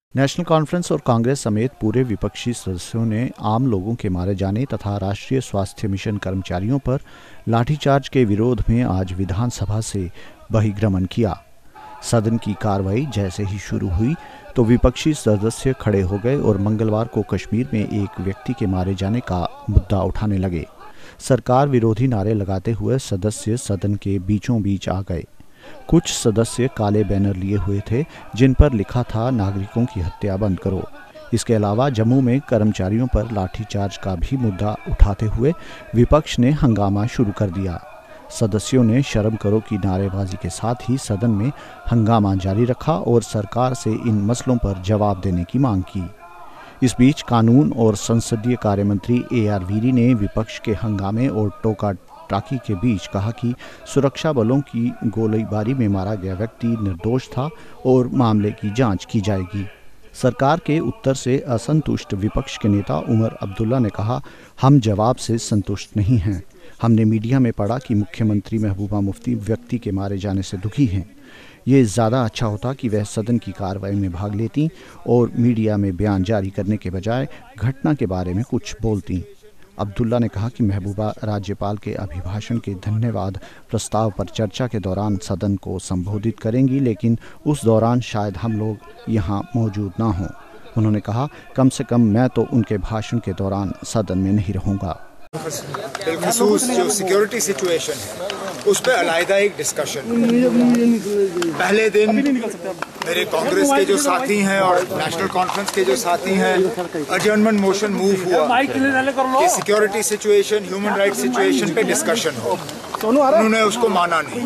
National conference और कांग्रेस समेत पूरे विपक्षी सदस्यों ने आम लोगों के मारे जाने तथा राष्ट्रीय स्वास्थ्य मिशन कर्मचारियों पर लाठीचार्ज के विरोध में आज विधानसभा से बहिर्गमन किया। सदन की कार्रवाई जैसे ही शुरू हुई तो विपक्षी सदस्य खड़े हो गए और मंगलवार को कश्मीर में एक व्यक्ति के मारे जाने का मुद्दा उठाने लगे। सरकार विरोधी नारे लगाते हुए सदस्य सदन के बीचों बीच आ गए। कुछ सदस्य काले बैनर लिए हुए थे जिन पर लिखा था नागरिकों की हत्या बंद करो। इसके अलावा जम्मू में कर्मचारियों पर लाठीचार्ज का भी मुद्दा उठाते हुए विपक्ष ने हंगामा शुरू कर दिया। सदस्यों ने शर्म करो की नारेबाजी के साथ ही सदन में हंगामा जारी रखा और सरकार से इन मसलों पर जवाब देने की मांग की। इस बीच कानून और संसदीय कार्य मंत्री AR वीरी ने विपक्ष के हंगामे और टोका टाकी के बीच कहा कि सुरक्षा बलों की गोलीबारी में मारा गया व्यक्ति निर्दोष था और मामले की जांच की जाएगी। सरकार के उत्तर से असंतुष्ट विपक्ष के नेता उमर अब्दुल्ला ने कहा, हम जवाब से संतुष्ट नहीं हैं। हमने मीडिया में पढ़ा कि मुख्यमंत्री महबूबा मुफ्ती व्यक्ति के मारे जाने से दुखी हैं। ये ज़्यादा अच्छा होता कि वह सदन की कार्रवाई में भाग लेती और मीडिया में बयान जारी करने के बजाय घटना के बारे में कुछ बोलती। अब्दुल्ला ने कहा कि महबूबा राज्यपाल के अभिभाषण के धन्यवाद प्रस्ताव पर चर्चा के दौरान सदन को संबोधित करेंगी, लेकिन उस दौरान शायद हम लोग यहाँ मौजूद ना हों। उन्होंने कहा, कम से कम मैं तो उनके भाषण के दौरान सदन में नहीं रहूँगा। बिलखसूस जो सिक्योरिटी सिचुएशन है उस पर अलग एक डिस्कशन। पहले दिन मेरे कांग्रेस के जो साथी हैं और नेशनल कॉन्फ्रेंस के जो साथी हैं एडजर्नमेंट मोशन मूव हुआ कि security situation, human rights situation पे डिस्कशन हो। उन्होंने उसको माना नहीं।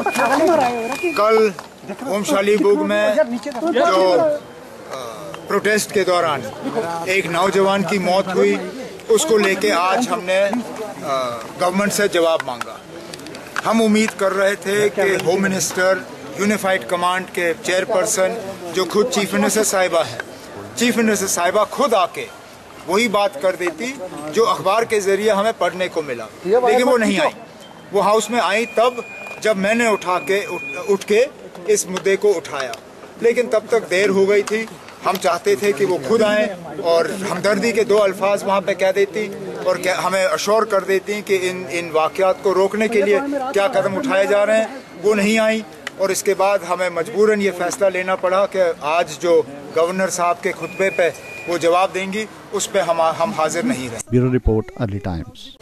कल ओमशालीबुग में जो प्रोटेस्ट के दौरान एक नौजवान की मौत हुई, उसको लेके आज हमने गवर्नमेंट से जवाब मांगा। हम उम्मीद कर रहे थे कि होम मिनिस्टर, यूनिफाइड कमांड के चेयरपर्सन जो खुद चीफ मिनिस्टर साहिबा है, चीफ मिनिस्टर साहिबा खुद आके वही बात कर देती जो अखबार के जरिए हमें पढ़ने को मिला, लेकिन वो नहीं आई। वो हाउस में आई तब जब मैंने उठ के इस मुद्दे को उठाया, लेकिन तब तक देर हो गई थी। हम चाहते थे कि वो खुद आए और हमदर्दी के दो अल्फाज वहाँ पे कह देती और हमें अश्योर कर देती कि इन वाक़यात को रोकने के लिए क्या कदम उठाए जा रहे हैं। वो नहीं आई और इसके बाद हमें मजबूरन ये फैसला लेना पड़ा कि आज जो गवर्नर साहब के खुतबे पे वो जवाब देंगी, उस पे हम हाजिर नहीं रहे। Bureau report, early times.